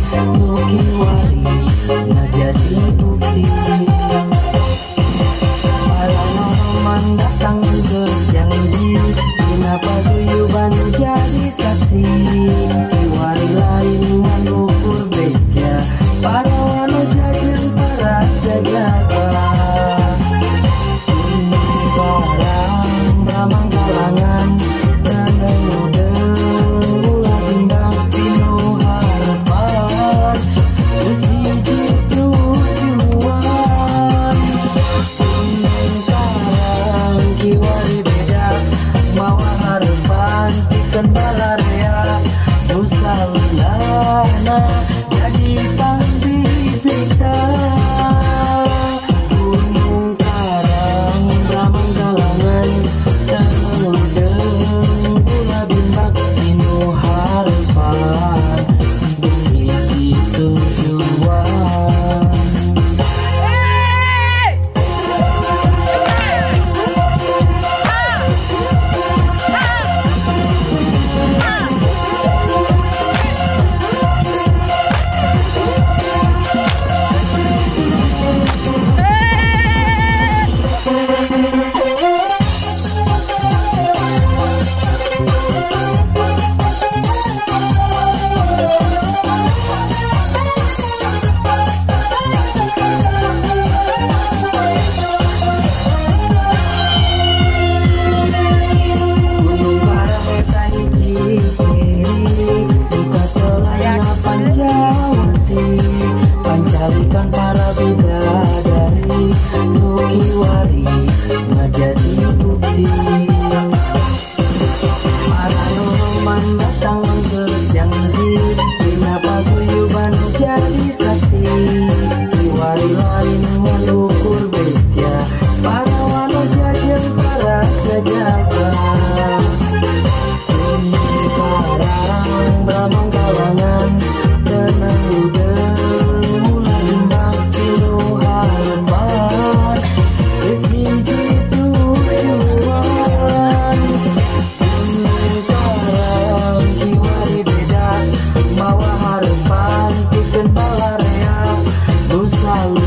Nuki wari nggak jadi bukti. Para noman datang berjanji, kenapa guyuban jadi saksi. Kiwari lain mengukur beja, para wano jajan para jajaga. Barang ramang kalangan dan udeng ulah bimbang pinuh harapan bersiji tujuan. Sekarang kiwari beda mawa harapan tiken balarea dosa lana jadi pambibita. Gunung Karang ramang galangan dan udeng ulah bimbang pinuh harapan bersiji tujuan. Gunung Karang eta hiji kiri, buka celana Pancawati, pancalikan para bidadari. Nuki wari nggak jadi bukti. Para noman datang berjanji, kenapa guyuban jadi saksi. Kiwari lain mengukur beja, para wano jajan para jajaga. Sekarang ramang kalangan dan udeng ulah bimbang pinuh harapan bersiji tujuan. Sekarang kiwari beda mawa harapan tiken balarea dosa